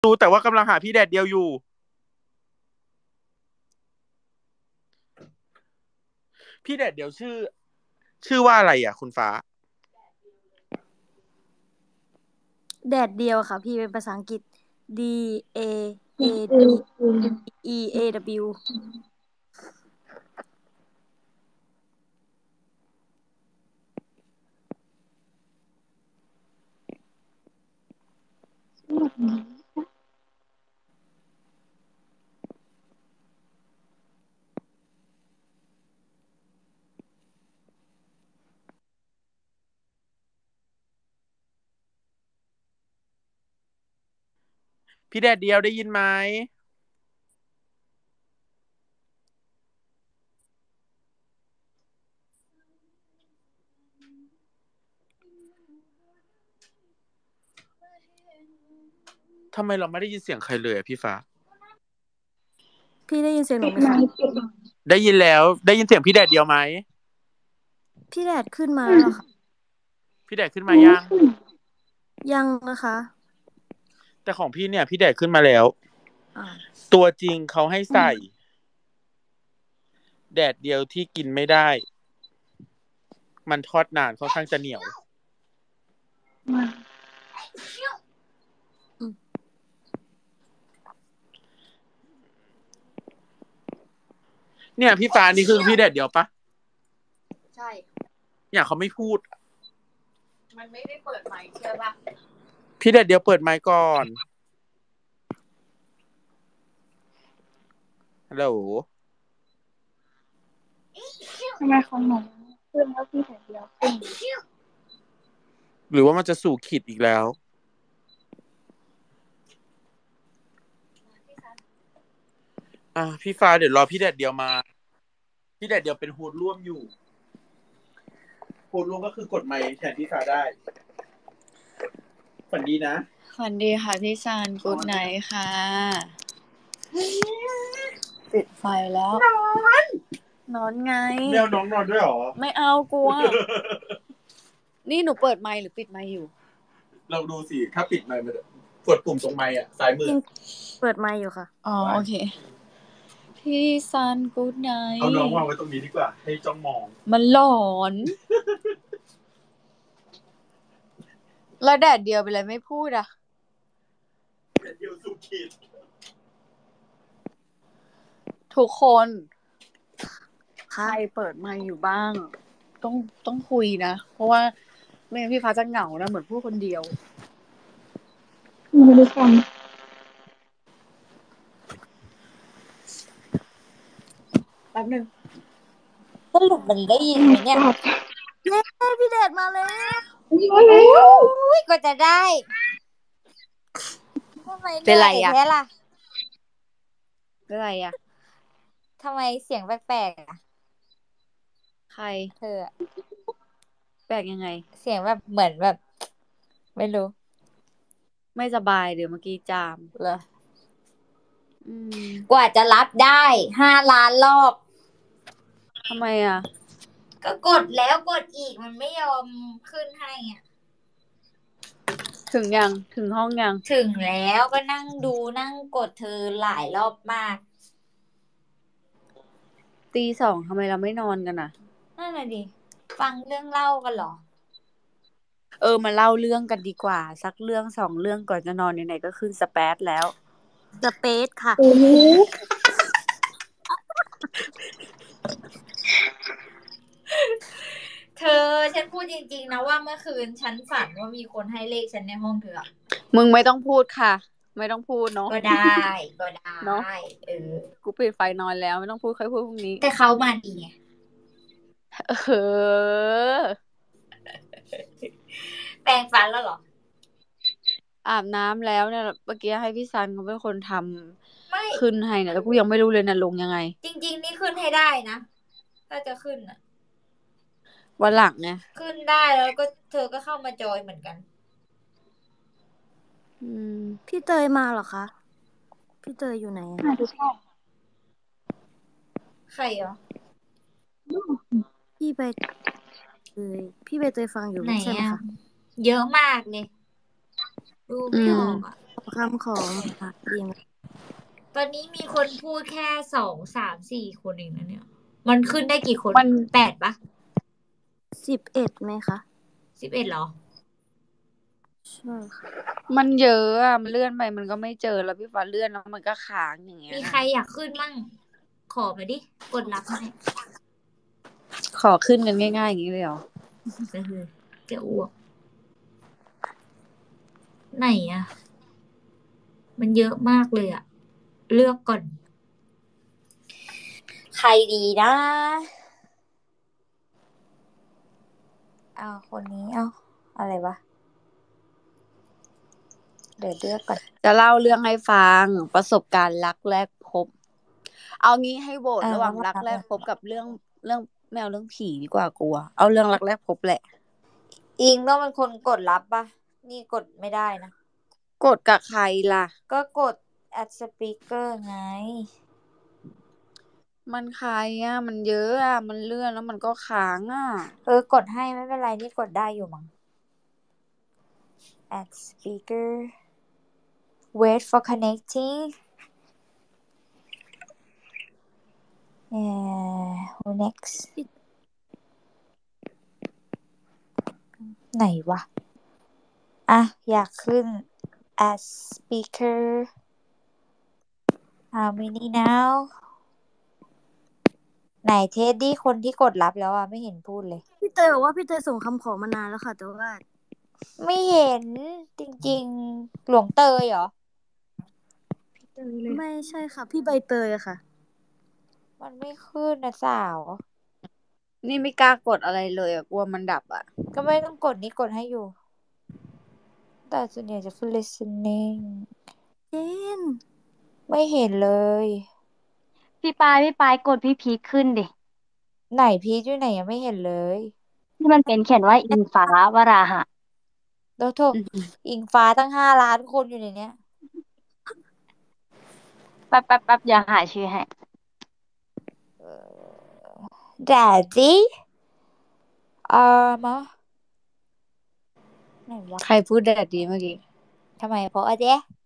รู้แต่ว่ากำลังหาพี่แดดเดียวอยู่พี่แดดเดียวชื่อว่าอะไรอ่ะคุณฟ้าแดดเดียวค่ะพี่เป็นภาษาอังกฤษ D A A D E A W พี่แดดเดียวได้ยินไหมทำไมเราไม่ได้ยินเสียงใครเลยอ่ะพี่ฟ้าพี่ได้ยินเสียงหนูไหมคะได้ยินแล้วได้ยินเสียงพี่แดดเดียวไหมพี่แดดขึ้นมาแล้วเหรอคะพี่แดดขึ้นมายังนะคะแต่ของพี่เนี่ยพี่แดดขึ้นมาแล้วตัวจริงเขาให้ใส่แดดเดียวที่กินไม่ได้มันทอดนานค่อนข้างจะเหนียวเนี่ยพี่ฟ้านี่คือพี่แดดเดียวปะใช่เนี่ยเขาไม่พูดมันไม่ได้เปิดไมค์ใช่ปะพี่แดดเดียวเปิดไมค์ก่อนฮัลโหลทำไมของหนูขึ้นแล้วพี่แต่เดียวขึ้นหรือว่ามันจะสู่ขีดอีกแล้วพี่ฟ้าเดี๋ยวรอพี่แดดเดียวมาพี่แดดเดียวเป็นโฮสต์ร่วมอยู่โฮสต์ร่วมก็คือกดไมค์แทนพี่ฟ้าได้ฝันดีนะฝันดีค่ะพี่ซันกู๊ดไนท์ค่ะปิดไฟแล้วนอนไงไม่เอาน้องนอนด้วยหรอไม่เอากลัว นี่หนูเปิดไมค์หรือปิดไมค์อยู่เราดูสิถ้าปิดไมค์มันกดปุ่มตรงไมค์อ่ะซ้ายมือเปิดไมค์อยู่ค่ะอ๋อโอเคพี่ซันกู๊ดไนท์เอาน้องวางไว้ตรงนี้ดีกว่าให้จ้องมองมันหลอนแล้วแดดเดียวไปเลยไม่พูดอ่ะแดดเดียวสุขีดทุกคนใครเปิดไมค์อยู่บ้างต้องคุยนะเพราะว่าไม่งั้นพี่ฟ้าจะเหงานะเหมือนพูดคนเดียวไม่ได้ฟังแป๊บนึงสรุปมันได้ยินไหมเนี่ยเย้พี่แดดมาแล้วก็จะได้ทำไมเป็นไรอ่ะเป็นไรอ่ะทำไมเสียงแปลกๆอ่ะใครเธอแปลกยังไงเสียงแบบเหมือนแบบไม่รู้ไม่สบายเดี๋ยวเมื่อกี้จามเหรอกว่าจะรับได้5 ล้านรอบทำไมอ่ะก็กดแล้วกดอีกมันไม่ยอมขึ้นให้อ่ะถึงยังถึงห้องยังถึงแล้วก็นั่งดูนั่งกดเธอหลายรอบมากตี 2ทำไมเราไม่นอนกันอ่ะนั่นแหละดิฟังเรื่องเล่ากันเหรอมาเล่าเรื่องกันดีกว่าสักเรื่อง2เรื่องก่อนจะนอนไหนๆก็ขึ้นสเปซแล้วสเปซค่ะเธอฉันพูดจริงๆนะว่าเมื่อคืนฉันฝันว่ามีคนให้เลขฉันในห้องเธอมึงไม่ต้องพูดค่ะไม่ต้องพูดเนาะก็ได้เนาะกูปิดไฟนอนแล้วไม่ต้องพูดค่อยพูดพรุ่งนี้แต่เขามาดีไงแปรงฟันแล้วเหรออาบน้ำแล้วเนี่ยเมื่อกี้ให้พี่ซันเขาเป็นคนทำขึ้นให้เนี่ยแล้วกูยังไม่รู้เลยนะลงยังไงจริงๆนี่ขึ้นให้ได้นะถ้าจะขึ้นอ่ะวันหลังไงขึ้นได้แล้วก็เธอก็เข้ามาจอยเหมือนกันพี่เตยมาเหรอคะพี่เตยอยู่ไหนน่าจะใช่ใครเหรอพี่ไปเตยฟังอยู่ใช่ไหมคะเยอะมากเลยดูไม่ออกอ่ะคำขอมาดีไหมตอนนี้มีคนพูดแค่2 3 4 คนเองนะเนี่ย มันขึ้นได้กี่คนมัน 8 ปะ 11ไหมคะ 11เหรอใช่ค่ะมันเยอะอะมันเลื่อนไปมันก็ไม่เจอแล้วพี่ฟ้าเลื่อนแล้วมันก็ค้างอย่างเงี้ยมีใครอยากขึ้นมั่ง ขอมาดิ กดรับให้ขอขึ้นกันง่ายๆอย่างนี้เลยเหรอจะอ้วก ไหนอะมันเยอะมากเลยอะเลือกก่อนใครดีนะ เอาคนนี้เอาอะไรวะ เดี๋ยวเลือกก่อนจะเล่าเรื่องให้ฟังประสบการณ์รักแรกพบ เอางี้ให้โหวตระหว่างรักแรกพบกับเรื่องแมวเรื่องผีดีกว่ากลัว เอาเรื่องรักแรกพบแหละอิงต้องเป็นคนกดรับปะนี่กดไม่ได้นะกดกับใครล่ะก็กด add speaker ไงมันใครอ่ะมันเยอะอ่ะมันเลื่อนแล้วมันก็ค้างอ่ะกดให้ไม่เป็นไรนี่กดได้อยู่มั้ง add speaker wait for connecting who next ไหนวะอ่ะอยากขึ้น add speaker how many now ไหนเทสดี้คนที่กดรับแล้วอ่ะไม่เห็นพูดเลยพี่เตยบอกว่าพี่เตยส่งคำขอมานานแล้วค่ะ แต่ว่าไม่เห็นจริงๆหลวงเตยเหรอพี่เตยเลยไม่ใช่ค่ะ พี่ใบเตยอะค่ะมันไม่ขึ้นนะสาวนี่ไม่กล้ากดอะไรเลยอ่ะกลัวมันดับอ่ะก็ไม่ต้องกดนี่กดให้อยู่ แต่ส่วนใหญ่จะขึ้น listening เจนไม่เห็นเลยพี่ปายกดพี่พีคขึ้นดิไหนพีชอยู่ไหนยังไม่เห็นเลยที่มันเป็นเขียนว่าอิงฟ้าวราหะแล้วโถอิงฟ้าตั้ง5 ล้านคนอยู่ในเนี้ยแป๊บอย่าหาชื่อให้ Daddy มาไหนวะใครพูดแดดดีเมื่อกี้ทำไมเพราะอะเจ๊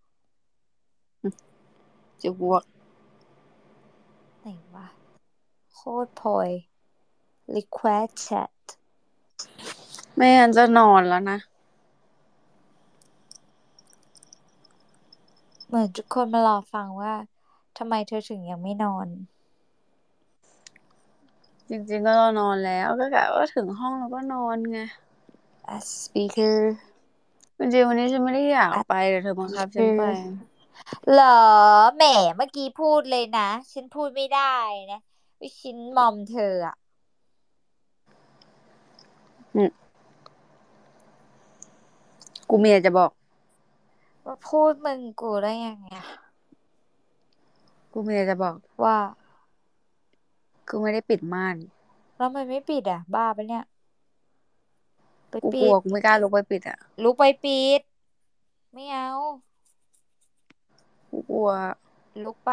จะบวกไหนวะโคตรพลอย request chat ไม่งั้นจะนอนแล้วนะเหมือนทุกคนมารอฟังว่าทำไมเธอถึงยังไม่นอนจริงๆก็นอนแล้วก็กะว่าถึงห้องแล้วก็นอนไง speaker จริงๆวันนี้ฉันไม่ได้อยากไปแต่เธอบังคับฉันไปเหรอแหมเมื่อกี้พูดเลยนะ ฉันพูดไม่ได้นะวิชินมอมเธออะกูเมียจะบอกว่าพูดมึงกูได้ยังไงกูเมียจะบอกว่ากูไม่ได้ปิดม่านแล้วมันไม่ปิดอ่ะ บ้าปะเนี่ยไปกูปิกลัวดกูไม่กล้าลุกไปปิดอ่ะลุกไปปิด ไม่เอากูกลัวลุกไป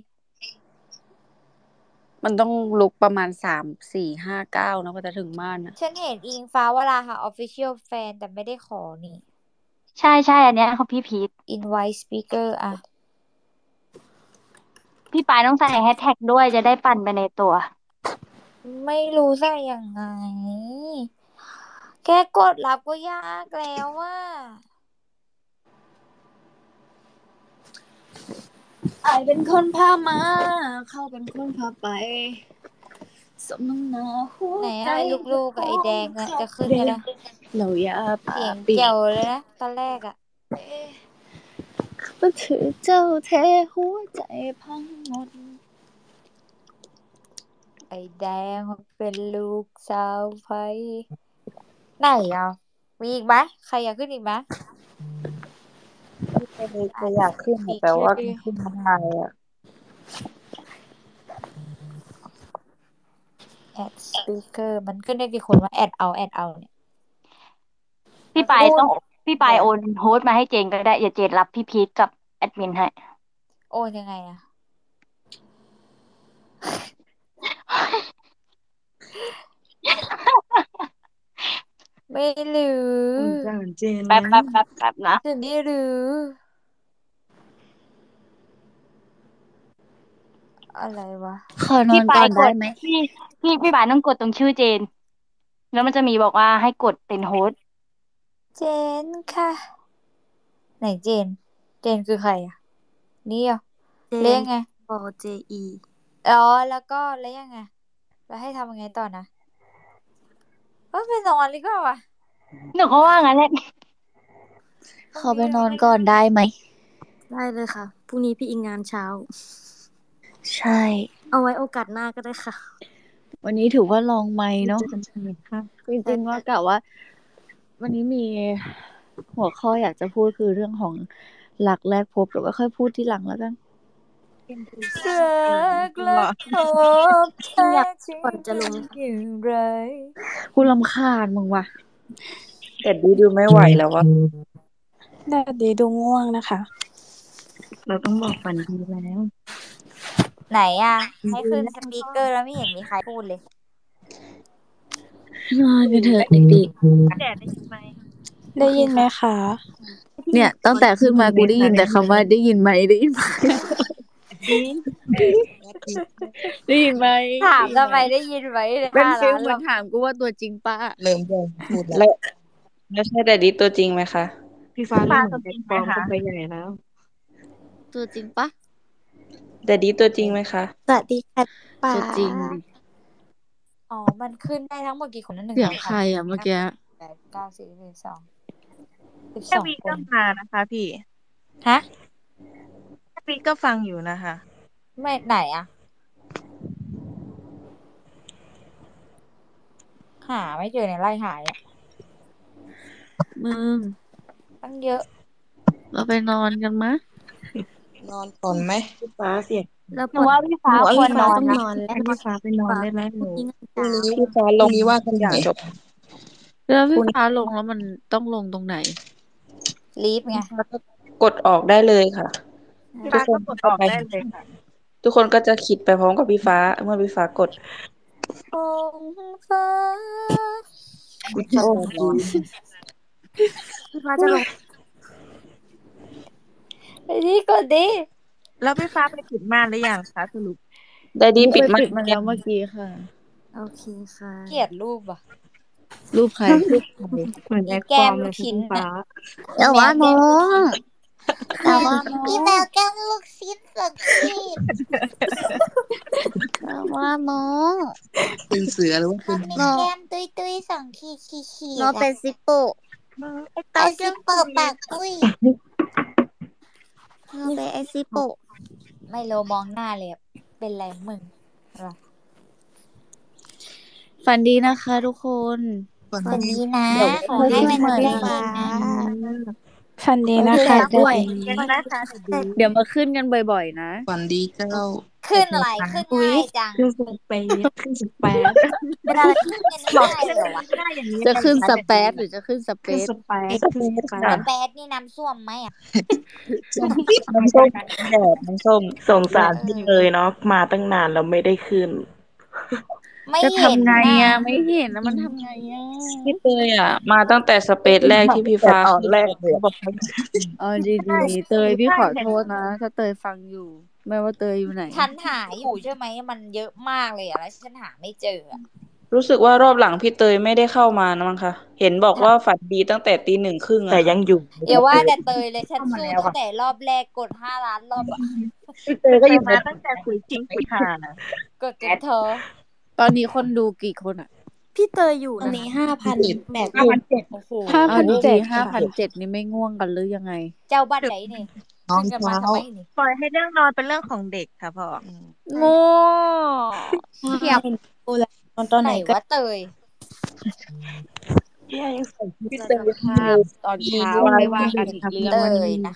มันต้องลุกประมาณ3 4 5 9นะกว่าจะถึงม่านนะฉันเห็นอิงฟ้าวราหะ official fan แต่ไม่ได้ขอนี่ใช่อันเนี้ยของพี่พีค invite speaker อ่ะพี่ปายต้องใส่แฮชแท็กด้วยจะได้ปั่นไปในตัวไม่รู้ใส่ยังไง แค่กดรับก็ยากแล้วว่าไอเป็นคนพามา เขาเป็นคนพาไปสมน้ำหน้าหัวไหนใจไอ้ลูกๆกับไอ้แดงอะจะขึ้นกันนะเราอย่าปาเสียงปีเจ๋วเลยนะตอนแรกอะก็ถือเจ้าเทหัวใจพังหมดไอ้แดงมันเป็นลูกสาวไฟไหนอ่ะมีอีกไหมใครอยากขึ้นอีกไหมจะอยากขึ้นแต่ว่าขึ้นไม่ได้อ่ะ add speaker มันขึ้นได้กี่คนวะ add เอาเนี่ยพี่ปายโอนโฮสต์มาให้เจนก็ได้อย่าเจนรับพี่พีคกับแอดมินให้โอนยังไงอะ ไม่รู้แป๊บนะจะไม่รู้อะไรวะขอนอพี่นปาก่ยอนกได้ดไหมพี่ปายต้องกดตรงชื่อเจน แล้วมันจะมีบอกว่าให้กดเป็นโฮสต์เจนค่ะ ไหนเจน เจนคือใครอ่ะ นี่เหรอเจเรียนกไงบอ JE อ๋อ แล้วก็แล้วยังไง แล้วให้ทำยังไงต่อนะไปนอนดีกว่าวะหนูก็ว่างั้นแหละพรุ่งขอไปนี้นอนไม่ก่อนได้ไหมได้เลยค่ะ พรุ่งนี้พี่อิงงานเช้าใช่เอาไว้โอกาสหน้าก็ได้ค่ะวันนี้ถือว่าลองไมค์เนาะเจอกันใหม่ค่ะจริงๆว่ากะว่า วันนี้มีหัวข้ออยากจะพูดคือเรื่องของรักแรกพบแต่ว่าค่อยพูดทีหลังแล้วกันรักแรกพบพี่แท้อยากจริงก่อนจะลงเป็นอย่างไรกูรำคาญมึงว่ะแต่ดูไม่ไหวแล้วอะแดดดีดูง่วงนะคะเราต้องบอกฝันดีแล้วไหนอ่ะ ให้ขึ้นสปีกเกอร์แล้วไม่เห็นมีใครพูดเลยนอนกันเถอะเด็กแดดได้ยินไหมได้ยินไหมคะๆเนี่ยตั้งแต่ขึ้นมากูได้ยินแต่คำว่าได้ยินไหมได้ยินไหม ได้ยินไหมถามทำไมได้ยินไหมเลยเป็น 5 ฟิล้าลนเหมืรออน บถามกูว่าตัวจริงป้าเริ่มพูดแล้วใช่แต่ดีตัวจริงไหมคะพี่ฟ้าพี่เริ่ฟ้ามเหมือนตัวจริงไหปมลอมคะกันไปใหญ่แล้วตัวจริงปะแต่ดีตัวจริงไหมคะสวัสดีค่ะป๋าตัวจริงดิอ๋อ มันขึ้นได้ทั้งหมดกี่คนนะ1 เสียง 2 ใคร 3 อ่ะเมื่อกี้ 4 5 6 7 8 9 10 11 แค่ 12 วีคก็นมานะคะพี่ฮะแค่วีก็ฟังอยู่นะคะไม่ไหนอ่ะ หาไม่เจอในไล่หายอ่ะมึงตั้งเยอะเราไปนอนกันมะนอนก่อนไหมพี่ฟ้าเสียงแล้วหนูว่าพี่ฟ้าควรพี่ฟ้านอนต้องนะนอนแล้วให้พี่ฟ้าไปนอนได้แล้วพรุ่งนี้งานพรุ่เช้างนี้พี่ฟ้าลงนี้ว่ากันอย่างจบแล้วพี่ฟ้าลงแล้วมันต้องลงตรงไหนลีฟไงพี่ฟ้าก็กดออกได้เลยค่ะพี่ทุกฟ้าคก็นกดออกได้เลยค่ะทุกคนก็จะคิดไปพร้อมกับพี่ฟ้า เมื่อพี่ฟ้ากดองฟ้าโอ้โหพี่ฟ้าจะลงไปดิกดดิแล้วพี่ฟ้าไปปิดม่านหรือยังคะสรุปได้ดีกูปิดไปมาปิดมันแล้วเมื่อกี้ค่ะโอเคค่ะเกลียดรูปอ่ะรูปใครเหมือนแอคแก้ฟอมร์มลูเลกยชิ้นพี่ฟ้าน่ะแต่ว่าน้อง แต่ว่าพี่แมวแก้มลูกชิ้นสักทีดแต่ว่าน้องเป็นเสือหรือว่าเป็นทำเป็นแก้มตุยๆ2 ขีดน้องเป็นซิปโปไอ้ไอตาซิแก้มเปิดปากปุ้ยน้องเป็นไอซิปโปไม่โลมองหน้าเลยอะเป็นไรมึงอะไรฝันดีนะคะทุกคนฝันดีนะเดี๋ยวขอให้มันค่อยได้ขึ้นยินนะฝันดีนะโอเคคะครับด้วยกันนะคะสวัสดีเดี๋ยวมาขึ้นกันบ่อยๆนะฝันดีเจ้าขึ้นอะไรขึ้นง่ายจังขึ้นสเปซขึ้นสเปซเป็นอะไรขึ้นกันง่ายเหรอวะหน้าอย่างนี้จะขึ้นสเปซหรือจะขึ้นสเปขึ้นซสเปซขึ้นสเปแต่ซแปดนี่น้ำส้วมไหมอ่ะน้ำส้มแดดน้ำส้มสงสารพี่เตยเนาะมาตั้งนานแล้วไม่ได้ขึ้นไม่จะเห็นทำไงนะอ่ะ ไม่เห็นนะมันทำไงอ่ะพี่เตยอ่ะ มาตั้งแต่สเปซแรกที่พี่ฟ้าตอนแรกเลยเขาบอกว่าอ๋อดีๆเตยพี่ขอโทษนะ ถ้าเตยฟังอยู่ ไม่ว่าเตยอยู่ไหนฉันหาอยู่ใช่ไหมมันเยอะมากเลยอะแล้วฉันหาไม่เจออะรู้สึกว่ารอบหลังพี่เตยไม่ได้เข้ามานะมั้งคะ เห็นบอกว่าฝันดีตั้งแต่ตี 1:30 แต่อะยังอยู่เดี๋ยวว่าแต่เตยเลยฉันสู้ตั้งแต่รอบแรกกด5 ล้านรอบอะพี่เตยก็อยู่ในมาตั้งแต่คุยจริงคุยค่ะกดจนเธอตอนนี้คนดูกี่คนอ่ะพี่เตยอยู่ตอนนะนี้ 5,800 โอ้โหเอาดี 5,700 ๆ5,700นี่ไม่ง่วงกันหรือยังไงเจ้าบ้านไหนนี่น้องขึ้นกันมาเช้าทำไมนี่ปล่อยให้เรื่องนอนเป็นเรื่องของเด็กค่ะพ่อโง่เทียบดูแลนอนตอนไหไหนนก็วะเตยพี่เตยภาพตอนเช้าไม่ว่ากันอีกเรื่องเตยนะ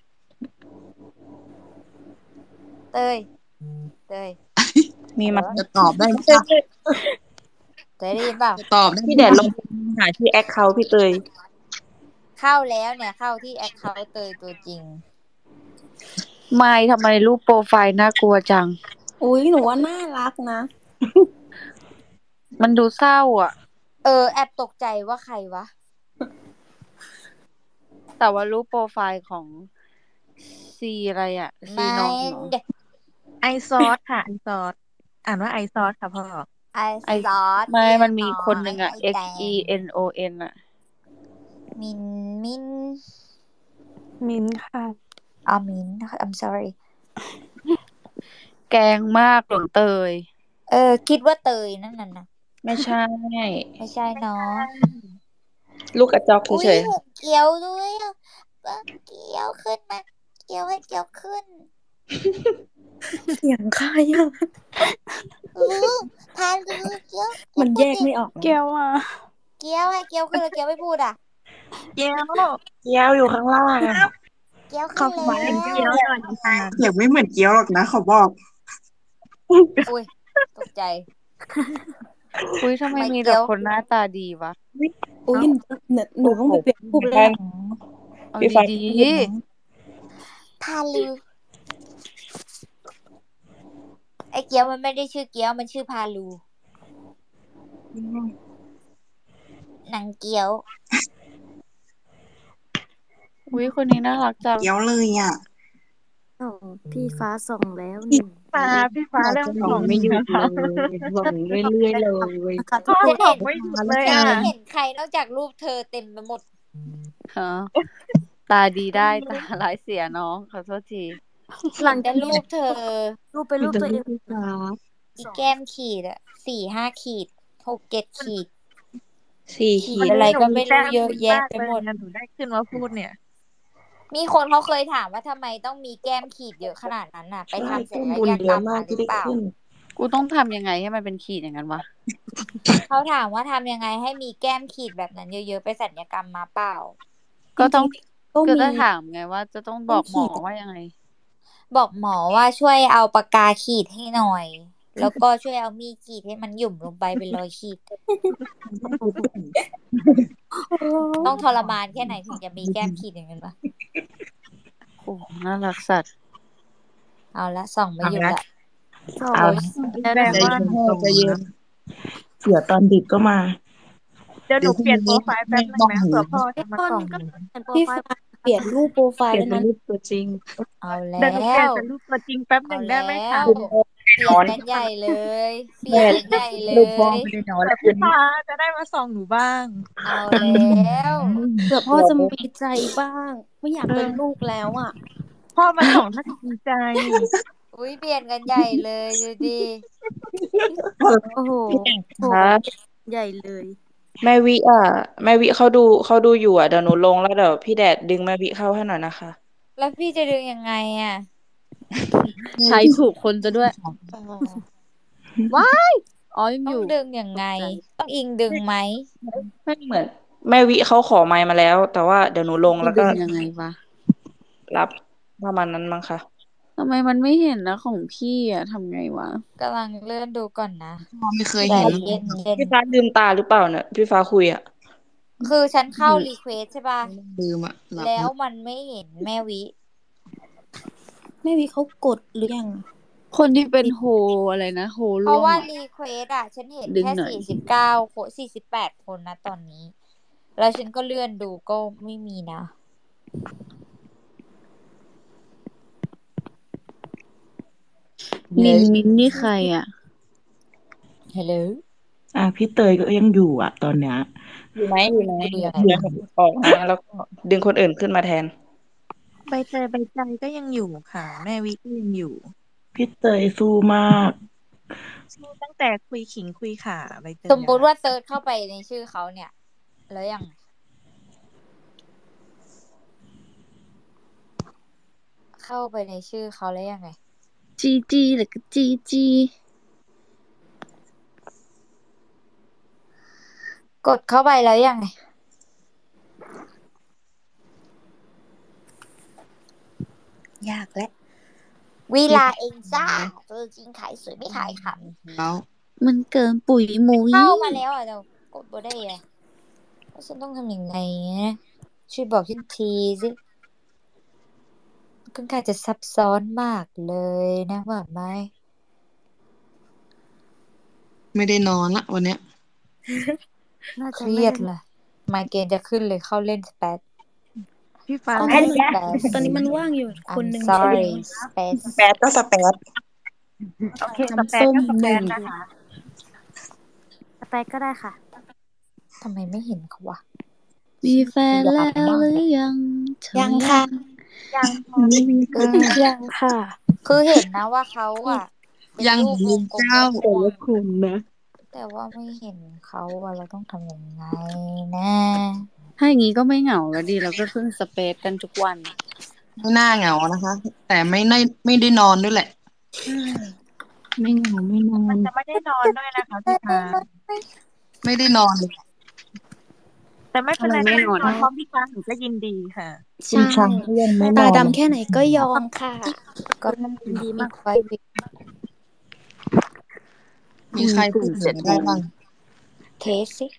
เตย เตยมีมันจะตอบได้ไหมเตยได้ยินเปล่าจะตอบได้ไหมพี่แดดลองหาที่แอคเคาท์พี่เตยเข้าแล้วเนี่ยเข้าที่แอคเคาท์เตยตัวจริงไม่ทำไมรูปโปรไฟล์น่ากลัวจังอุ้ยหนูว่าน่ารักนะมันดูเศร้าอ่ะแอบตกใจว่าใครวะแต่ว่ารูปโปรไฟล์ของซีอะไรอ่ะซีไม่นอนเหรอไอซอสค่ะไอซอสอ่านว่าไอซอสค่ะพ่อไอไอซอสไม่เรียมันกมีน้อคนหนึ่ยงอะไอ X แต E ง N O N อะมินมินมิ้นท์ค่ะอ๋อมิน I'm sorry แกงมากหลวงเตยคิดว่าเตยนั่นน่ะนะไม่ใช่ไม่ใช่เนาะลูกกระจอกอุ้ยเฉยเห็นเกี๊ยวด้วยอ่ะเกี๊ยวขึ้นมาเกี๊ยวให้เกี๊ยวขึ้นเสียงใครอ่ะพาลือเกี๊ยวมันพูแยดกดิไม่ออกแก้วอะเกี๊ยวให้เกี๊ยวขึ้นแล้วเกี๊ยวไม่พูดอ่ะเกี๊ยวๆเกี๊ยวอยู่ข้างล่างอะเกี๊ยวขอขึ้นขอเป็นแล้เกี๊ยววหน่อยค่ะเสียงไม่เหมือนเกี๊ยวหรอกนะขอบอกอุ้ยตกใจอุ้ยทำไมทำไมมีเกี๊แต่ยวคนหน้าตาดีวะอุ้ยหนูต้องไปเปลี่ยนรูปแล้วแทนเอาพี่ฟ้าดีพาลือไอ้เกี๊ยวมันไม่ได้ชื่อเกี๊ยวมันชื่อพาลูนางเกี๊ยวๆอุ้ยคนนี้น่ารักจังเกี๊ยวเลยอ่ะส่องพี่ฟ้าส่องแล้วหนึ่งพี่ฟ้าเริ่มส่องไม่หยุดนะคะเลยส่งเรื่อยๆเลยนะคะทุพ่กอคนส่องไม่หยุดเลยฉันอ่ะไม่เห็นใครนอกจากรูปเธอเต็มไปหมดฮะ ตาดีได้ตาร้ายเสียน้องขอโทษทีหลังจากรูปเธอรูปไปรูปตัวเองพี่ฟ้าอีแก้มขีดอะ4-5 ขีด6-7 ขีด 4 ขีขีดดอะไรก็ไม่แต้รู้มเยอะบุญแยะมากไปเลยหมดนะหนูได้ขึ้นมาพูดเนี่ยมีคนเขาเคยถามว่าทำไมต้องมีแก้มขีดเยอะขนาดนั้นน่ะ ไปใช่ทำศัแต้ลมบุญยเยกรอะรมมากมาหที่รือได้เปล่าขึ้นกูต้องทำยังไงให้มันเป็นขีดอย่างนั้นวะเขาถามว่าทำยังไงให้มีแก้มขีดแบบนั้นเยอะๆไปศัลยกรรมมาเปล่าก็ต้องก็ก็มีจะถามไงว่าจะต้องบอกหมอต้องขีดว่ายังไงบอกหมอว่าช่วยเอาปากกาขีดให้หน่อย แล้วก็ช่วยเอามีดขีดให้มันหยุ่มลงไปเป็นรอยขีด ต้องทรมานแค่ไหนถึงจะมีแก้มขีดอย่างนั้นวะโอ้น่ารักสัตว์เอาละส่องไม่หยุดละส่องเอาแล้วแปลนะว่าใจเย็นเสือตอนดึกก็มาเดี๋ยวหนูเปลี่ยนโปรไฟล์แป๊บนึงนะเผื่อพ่อจะมาต้นส่องก็หนูเปลี่ยนโปรพี่ไฟล์ฟ้าเปลี่ยนรูปโปรไฟเปล์ลี่ยนแล้วเป็นนะรูปตัวจริงเอาแล้เดี๋ยวหนูเปลี่ยนวเป็นรูปตัวจริงแป๊บหเอานึ่งได้แล้ไหมคะว เปลี่ยนกันใหญ่เลย เปลี่ยนกันใหญ่เลรูปพ่อย ไม่ได้นอนเผื่แล้อวคืพี่นนี้ฟ้าจะได้มาส่องหนูบ้างเอาแล้วเผื่อพ่อจะมีใจบ้าง ไม่อยากเป็นลูกแล้วอ่ะพ่อมาส่องถ้าดีใจอุ้ยเปลี่ยนกันใหญ่เลยดูดิโอ้โหพี่แดดโอ้คะใหญ่เลยแม่วิแม่วิเขาดูอยู่เดี๋ยวหนูลงแล้วเดี๋ยวพี่แดดดึงแม่วิเข้าให้หน่อยนะคะแล้วพี่จะดึงยังไงอ่ะใช้ถูกคนจะด้วยว้ายอ๋อยังต้อองยู่ดึงยังไง ต้องอิงดึงไหมไม่เหมือน แม่วิเขาขอไมค์มาแล้ว แต่ว่าเดี๋ยวหนูลงจะแล้วดึก็งยังไงวะรับประมาณนั้นมั้งค่ะทำไมมันไม่เห็นนะของพี่อะทำไงวะกำลังเลื่อนดูก่อนนะไม่เคยใจเห็นเย็นพี่ฟ้าลืมตาหรือเปล่าเนี่ยพี่ฟ้าคุยอ่ะๆคือฉันเข้ารีเควสใช่ป่ะลืมอ่ะหลับแล้วมันไม่เห็นแม่วิแม่วิเขากดหรือยังคนที่เป็นโฮอะไรนะโฮเพร่ราะวงว่าอะรีเควสอ่ะ ฉันเห็นดึงแค่หน่อย 49 คน48 คนนะตอนนี้ แล้วฉันก็เลื่อนดูก็ไม่มีนะมินนี่ใครอะฮัลโหลพี่เตยก็ยังอยู่ตอนเนี้ยอยู่ไหมดูยังไงเดี๋ยวออกนะแล้วก็ดึงคนอื่นขึ้นมาแทนใบเตยใบใจก็ยังอยู่ค่ะ แม่วิก็ยังอยู่พี่เตยสู้มากสู้ตั้งแต่คุยขิงคุยข่าใบเตยสมมุติว่าเซิร์ชเข้าไปในชื่อเขาเนี่ย แล้วยังเข้าไปในชื่อเขาแล้วยังไงจีจีหรือก็จีจีกดเข้าไปแล้วยังไง ยากแล้วเวลาเองจ้าเจอจริงขายสวยไม่ขายขแล้วมันเกินปุ๋ยหมุยำเข้ามาแล้วอ่ะเดี๋ยวกดบ่ได้อ่ะแล้วฉันต้องทำยังไงนะช่วยบอกฉันทีสิค่อนข้างจะซับซ้อนมากเลยนะว่าไหมไม่ได้นอนละวันเนี้ยน่าเคจะรีไม่ยดได้ล่ะไมเกรนจะขึ้นเลยเข้าเล่นสเปซพี่ฟ้าตอนเข้านี้เล่นมันสเปซตอนนี้มันว่างอยู่คน I'm หนึ่ง sorry สเปซสแปดก็สแปดโอเคสแปน้ำส้มนก็สแป 1 นนะคะสเปคก็ได้ค่ะทำไมไม่เห็นเขาวะมีแฟนยาแล้ววมากหรืเลยอยังเธอยังค่ะยังพอไม่มีค่ะยังค่ะคือเห็นนะว่าเขาอะเป็นยังรูปวลืงมกลมเจ้าแต่ม่วละงคนนะๆแต่ว่าไม่เห็นเขาอะเราต้องทำยังไงนะถ้าอย่างนี้ก็ไม่เหงาแล้วดิเราก็ขึ้นสเปซกันทุกวันไม่น่าเหงานะคะ แต่ไม่ได้นอนด้วยแหละไม่เหงาไม่นอมันนจะไม่ได้นอนด้วยนะคะพี่ฟ้าไม่ได้นอนเลยแต่ไม่เป็นไรทำไมไม่ถ้าได้นอนนอนพร้อมพี่ฟ้าหนูก็ยินดีค่ะคุณใช่ช้างก็ยังไม่นตาอนดำแค่ไหนก็ยอมค่ะก็ยินดีอีมากกไฟวิมีใครพูดเหนือได้บ้างเทสสิ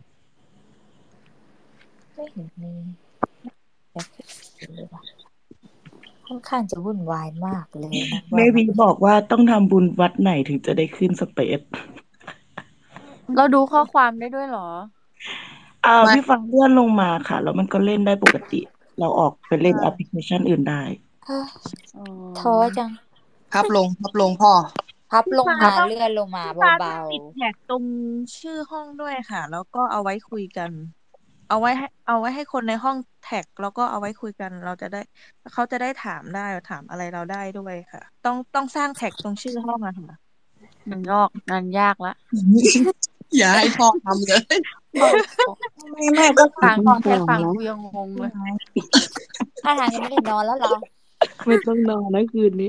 ไม่เห็นมีเอฟเฟกต์เลยว่ะค่อนข้างจะวุ่นวายมากเลยนะแม่ว่าวีบอกว่าต้องทำบุญวัดไหนถึงจะได้ขึ้นสเปซเราดูข้อความได้ด้วยเหรอไม่พี่ฟังเลื่อนลงมาค่ะ แล้วมันก็เล่นได้ปกติ เราออกไปเล่นใช่แอปพลิเคชันอื่นได้เฮ้ยอ๋อท้อจังพับลงพ่อพับพี่ลงฟ้ามาต้องเลื่อนลงมาพี่ฟ้าต้เบาองติดแท็กตรงชื่อห้องด้วยค่ะ แล้วก็เอาไว้คุยกัน เอาไว้ให้คนในห้องแท็กแล้วก็เอาไว้คุยกัน เขาจะได้ถามอะไรเราได้ด้วยค่ะ ต้องสร้างแท็กตรงชื่อห้องอะค่ะงานยากละอย่าให้พ่อทำเลยไม่ก็ฟังต้องแค่ฟัฟังงแล้วกูยังงงเลยๆถ้าทางยังไม่ได้นอนแล้วเหรอไม่ต้องนอนแล้วคืนนี้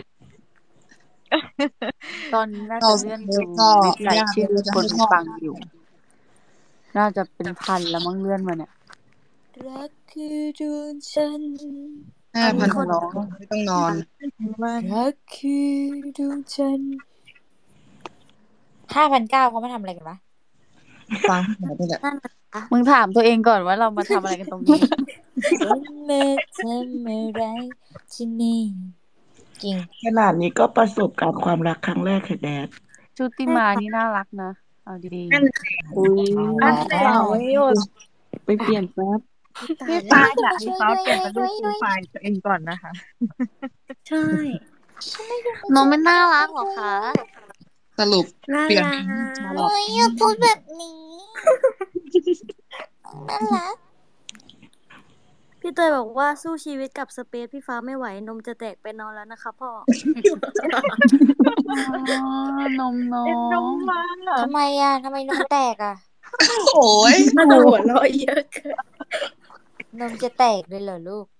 ตอนนี้น่าเราจะสเลื่อนเปดูซก็ลิสต์รายยากชื่อเลยจะคนให้พ่อฟังอยู่ น่าจะเป็นพันแล้วมั้งเลื่อนมาเนี่ยรักคือดวงจันทร์ 5,000 ขอร้องไม่ต้องนอนรักคือดวงจันทร์5,900เขามาทำอะไรกันวะฟังพี่แดดนี่แหละนั่นน่ะค่ะมึงถามตัวเองก่อนว่าเรามาทำอะไรกันตรงนี้ฉันมาทำอะไรที่นี่ จริงขนาดนี้ก็ประสบการณ์ความรักครั้งแรกค่ะแดดชุติมานี่น่ารักนะ เอาดีนั่นอุ้ยเอาอันแล้แน่วไม่หยุดไปเปลี่ยนแป๊บตาพี่ยแล้ฟ้าว อยากให้ช่วยเขาด้วยเปลี่ยนเป็นรูปด้วยโปรไฟล์ตัวเองก่อนนะคะใช่ๆน้องไม่น่ารักหรอคะสรุปน่าเปลี่ยนรัเป็นชาลกอตเฮ้ยอย่าพูดแบบนี้น่ารักพี่เตยบอกว่าสู้ชีวิตกับสเปซพี่ฟ้าไม่ไหวนมจะแตกไปนอนแล้วนะคะพ่ออ๋อนมน้อเอ็นดูงมากทำไมอ่ะทำไมนมแตกอ่ะโอ้ยน่าจะหัวเราะเยอะเกินนมจะแตกเลยเหรอลูก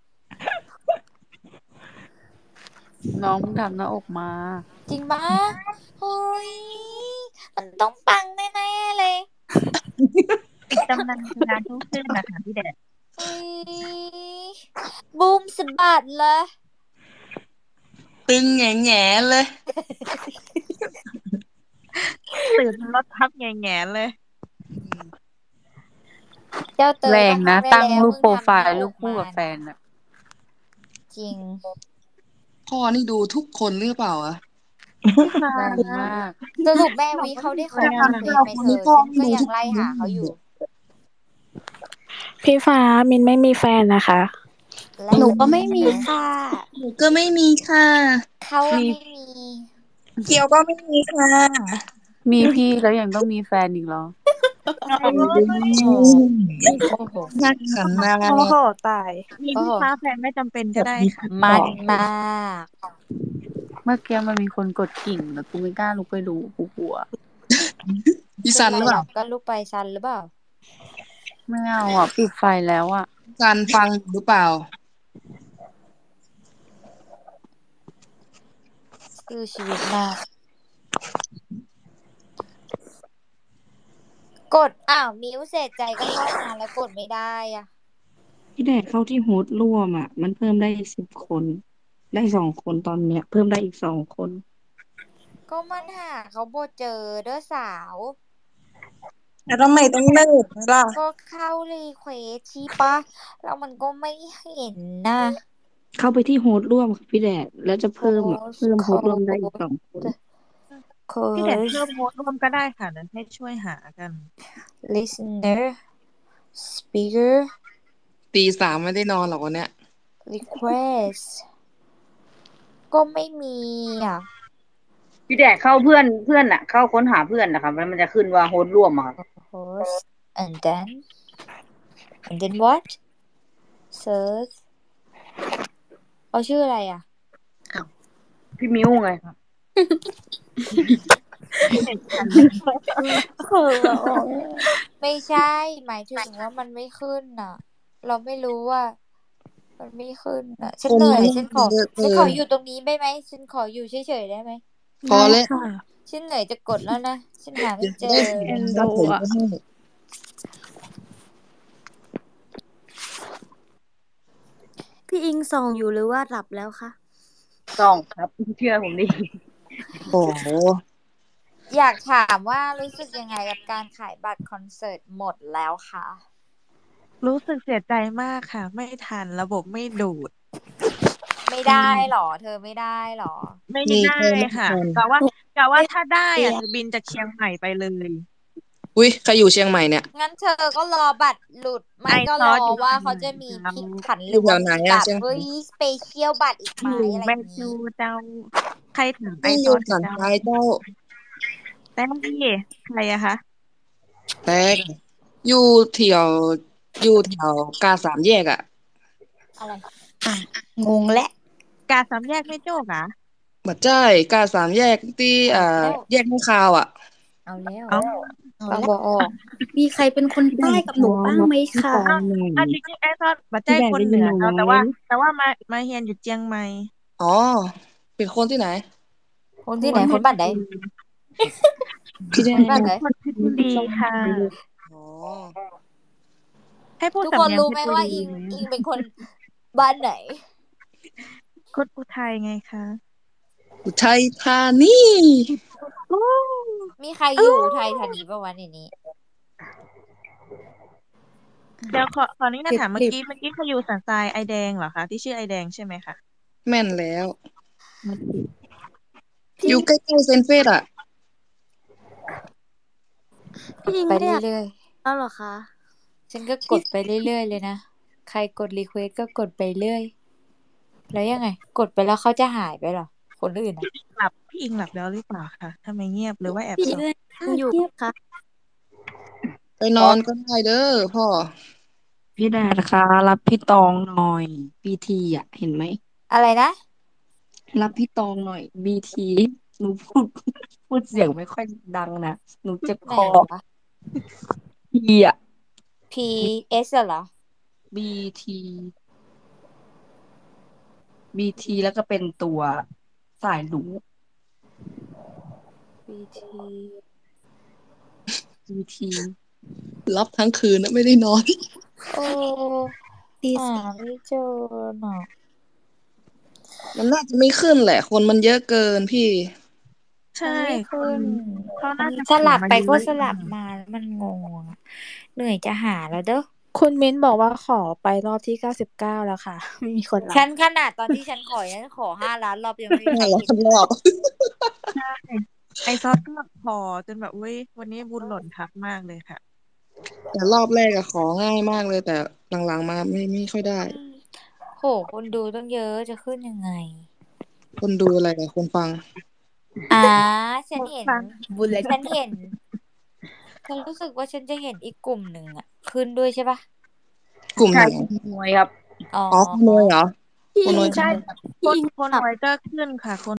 น้องมึงทำหน้าอกมาจริงปะเฮ้ยมันต้องปังแน่ๆเลยปิดตำนานงานทุกขึ้นนะคะพี่แดดเฮ้ยบูมสะบัดเลยตึงแง่เลยตื่นรถทับแง่ๆเลยเจ้าเตแรยงต้องนะทำได้ตั้งแล้วรูปมึงโปรทำไฟหน้าล์อรูปกคู่มากับแฟนน่ะอะจริงพ่อนี่ดูทุกคนหรือเปล่าอะพี่ฟ้าแรงมากสรุปแม่วิเขาได้ครบสเปซไหมเธอ ฉันก็ยังไล่หาเขาอยู่พี่ฟ้ามินไม่มีแฟนนะคะและหนูก็ไม่มีค่ะหนูก็ไม่มีค่ะเขาอะไม่มีเกียวก็ไม่มีค่ะมีพี่แล้วยังต้องมีแฟนอีกเหรอโอ้ยโอ้โอ้โหน่าขันมาโอ้โหตายมีโอ้พี่โหฟ้าแฟนไม่จำเป็นก็ได้ค่ะมันมากเมื่อกี้มันมีคนกดกิ่งแล้วกูไม่กล้าลุกไปดูกูกลัวพี่ซันหรือเปล่าก็ลูกไปซันหรือเปล่าไม่เอาอ่ะปิดไฟแล้วอ่ะซันฟังอยู่หรือเปล่าสู้ชีวิตมาก กดมิวเสร็จใจก็เข้ามาแล้วกดไม่ได้อ่ะพี่แดดเข้าที่โฮสต์ร่วมอ่ะ มันเพิ่มได้10 คน ได้2 คนตอนเนี้ย เพิ่มได้อีก2 คนก็มันหาเขาบ่เจอเด้อสาวแล้วทำไมต้องเนิร์ดล่ะก็เข้ารีเควสใช่ปะแล้วมันก็ไม่เห็นนะเข้าไปที่โฮสต์ร่วมค่ะพี่แดด แล้วจะเพิ่มโฮสต์ร่วมได้อีก2 คนโคพี่แดดสเพิ่มโพสต์ร่วมก็ได้ค่ะเดี๋ยวให้ช่วยหากัน listener speaker 3:00ไม่ได้นอนหรอกวันเนี้ย request ก็ไม่มีอ่ะพี่แดกเข้าเพื่อนอ่ะ เข้าค้นหาเพื่อนนะครับแล้วมันจะขึ้นว่าโฮสต์ร่วมอะครับ host and then what search เอาชื่ออะไรอ่ะพี่มิ้วไงครับไม่ใช่ หมายถึงว่ามันไม่ขึ้นน่ะ เราไม่รู้ว่า มันไม่ขึ้นน่ะ ฉันคนเหนื่อยมันฉันขอเยอะเกิฉันขอน อยู่ตรงนี้ได้ไหมฉันขออยู่เฉยๆได้ไหมพอแล้วค่ะฉันเหนื่อยจะกดแล้วนะ ฉันหาไม่เดี๋ยวเจจะได้อเอ็นครัดูบผมอ่ะก็ให้พี่อิงส่องอยู่หรือว่าหลับแล้วคะต้องครับเชื่อผมดิโอ้โหอยากถามว่ารู้สึกยังไงกับการขายบัตรคอนเสิร์ตหมดแล้วคะรู้สึกเสียใจมากค่ะ ไม่ทันระบบไม่ดูดไม่ได้หรอ เธอไม่ได้หรอไม่นี่ได้แค่ไม่ค่ะทันกะว่าถ้าได้อ่ะจะบินจากเชียงใหม่ไปเลยอุ้ยใครอยู่เชียงใหม่เนี่ยงั้นเธอก็รอบัตรหลุด ไม่ไอก็ซรออสอยู่ว่าเชียงเขาใหม่จะมีเจ้าพลิกผันอหรืยู่อแถว่าวไหนมีอะแบบเชียงใหเฮ้ม่ยสเปเชียลบัตรอีกอไหมยู่อะไรแมอย่างจูนี้เจ้า ใครถามไอนี่อซอยู่ สสันเจ้าทรายเจ้าแต่พี่ใครอะคะแตกอยู่แถวอยู่แถวกาสามแยกอะอะไรอ่ะงงและกาสามแยกไม่โจกอะบัดใจกาสามแยกที่เอาแล้วแยกข้างคาวอะเอาแล้วเอ้าเอาฟังแล้วบอกออกมีใครเป็นคนพี่แดใต้กกับขหนูอบ้างรับไหมพี่คะตองหน่อยจริงๆไอซอสบัดใจพี่แดกคนได้เหยินืนอหนูเจ้าไหมแต่ว่ามาเฮียนอยู่เจียงใหม่อ๋อ เป็นคนที่ไหนคนที่ไหน คนบ้านไหนพี่แดคนบ้านกไหนคนเพชรบุรีค่ะอ๋อให้พูดทุกสำคนเนียงรู้เพไหมชรบุว่ารีอิงไหมอิงเป็นคนบ้านไหนคนอุทัยไงคะอุทัยธานีโอ้มีใครอยู่อุทัยธานีปะวะในนี้เดี๋ยวขออนุญาตถามคเมื่ลิอบ กี้เขาอยู่สันทรายไอแดงเหรอคะที่ชื่อไอแดงใช่ไหมคะแม่นแล้วพี่อยู่ใกล้ๆเซนเฟสอะกพี่ดอิงไปไม่อยากเรื่อยแล้วเหรอคะๆ ฉันก็กพี่ดไปเรื่อยๆเลยนะ ใครกดรีเควสก็กดไปเรื่อย แล้วยังไง กดไปแล้วเขาจะหายไปเหรอ คนอื่นอะพี่อิงหลับแล้วหรือเปล่าคะทำไมเงียบหรือว่าแอบพี่ส่องอิงอยู่คะไปนอนก็ได้เด้อพ่อพี่แดดคะรับพี่ตองหน่อยบีทีอ่ะ เห็นไหมอะไรนะรับพี่ตองหน่อยบีทีหนูพูดเสียงไม่ค่อยดังนะหนูเจ็บไหนคอวะทีอ่ะ P S เหรอบีทีบีทีแล้วก็เป็นตัวสายหนู B T บีทีรับทั้งคืนนะไม่ได้นอนโอ้ตีหาสี่ไม่เจอน่ะมันน่าจะไม่ขึ้นแหละ คนมันเยอะเกินพี่ใช่มันไม่คขึ้นนเขาน่าจะสลับเขียนมาไปเยก็อะสลับมาแล้วมันงงอะเหนื่อยจะหาแล้วเด้อคุณมิ้นบอกว่าขอไปรอบที่99แล้วค่ะ ไม่มีคนรัฉับนขนาดตอนที่ฉันขอฉันขอ5 ล้านรอบยังไม่มีใคร 5 ล้าเห็นนรอบใช่ไอซอสก็พอจนแบบเว้ยวันนี้บุญหล่นทับมากเลยค่ะแต่รอบแรกอะของ่ายมากเลย แต่หลังๆมาไม่ค่อยได้โห คนดูตั้งเยอะจะขึ้นยังไงคนดูอะไรกับคนฟังฉันเห็นฟังบุญและฉันเห็น ฉันรู้สึกว่าฉันจะเห็นอีกกลุ่มหนึ่งอะขึ้นด้วยใช่ปะกลุ่มไหใช่นมวยครับอ๋ออ๋อคนรวยเหรอพี่คนรวยอิงใช่พี่อิงคนขับหวยก็ขึ้นค่ะคน